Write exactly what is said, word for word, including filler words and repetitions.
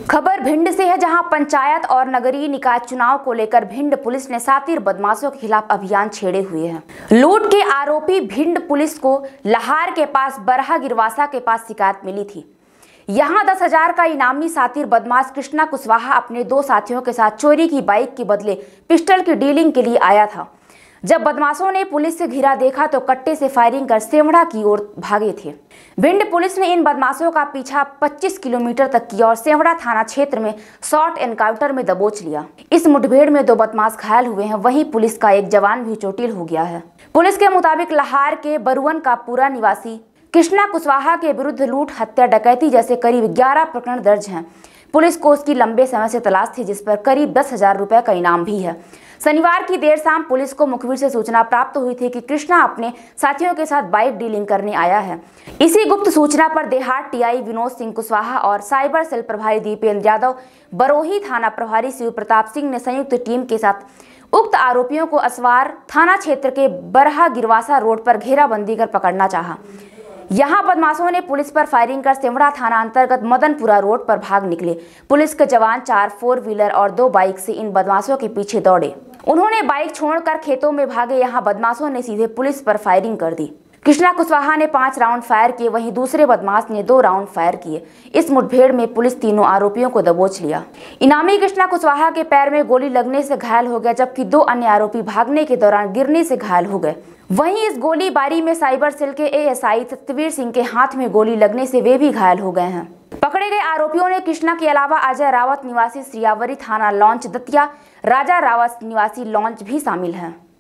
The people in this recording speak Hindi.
खबर भिंड से है, जहां पंचायत और नगरीय निकाय चुनाव को लेकर भिंड पुलिस ने शातिर बदमाशों के खिलाफ अभियान छेड़े हुए हैं। लूट के आरोपी भिंड पुलिस को लहार के पास बरहा गिरवासा के पास शिकायत मिली थी। यहां दस हजार का इनामी शातिर बदमाश कृष्णा कुशवाहा अपने दो साथियों के साथ चोरी की बाइक के बदले पिस्टल की डीलिंग के लिए आया था। जब बदमाशों ने पुलिस से घिरा देखा तो कट्टे से फायरिंग कर सेवड़ा की ओर भागे थे। भिंड पुलिस ने इन बदमाशों का पीछा पच्चीस किलोमीटर तक किया और सेवड़ा थाना क्षेत्र में शॉर्ट एनकाउंटर में दबोच लिया। इस मुठभेड़ में दो बदमाश घायल हुए हैं, वहीं पुलिस का एक जवान भी चोटिल हो गया है। पुलिस के मुताबिक लहार के बरुवन का पूरा निवासी कृष्णा कुशवाहा के विरुद्ध लूट, हत्या, डकैती जैसे करीब ग्यारह प्रकरण दर्ज हैं। पुलिस को उसकी लंबे समय से तलाश थी, जिस पर करीब दस हजार रुपए का इनाम भी है। शनिवार की देर शाम पुलिस को मुखबिर से सूचना प्राप्त हुई थी कि कृष्णा अपने साथियों के साथ बाइक डीलिंग करने आया है। इसी गुप्त सूचना पर देहात टीआई विनोद सिंह कुशवाहा और साइबर सेल प्रभारी दीपेंद्र यादव, बरोही थाना प्रभारी शिव प्रताप सिंह ने संयुक्त टीम के साथ उक्त आरोपियों को असवार थाना क्षेत्र के बरहा गिरवासा रोड पर घेराबंदी कर पकड़ना चाहा। यहां बदमाशों ने पुलिस पर फायरिंग कर सेवड़ा थाना अंतर्गत मदनपुरा रोड पर भाग निकले। पुलिस के जवान चार फोर व्हीलर और दो बाइक से इन बदमाशों के पीछे दौड़े। उन्होंने बाइक छोड़कर खेतों में भागे। यहां बदमाशों ने सीधे पुलिस पर फायरिंग कर दी। कृष्णा कुशवाहा ने पांच राउंड फायर किए, वहीं दूसरे बदमाश ने दो राउंड फायर किए। इस मुठभेड़ में पुलिस तीनों आरोपियों को दबोच लिया। इनामी कृष्णा कुशवाहा के पैर में गोली लगने से घायल हो गया, जबकि दो अन्य आरोपी भागने के दौरान गिरने से घायल हो गए। वहीं इस गोलीबारी में साइबर सेल के एएसआई सत्यवीर सिंह के हाथ में गोली लगने से वे भी घायल हो गए हैं। पकड़े गए आरोपियों ने कृष्णा के अलावा अजय रावत निवासी श्रियावरी थाना लॉन्च, दतिया राजा रावत निवासी लॉन्च भी शामिल हैं।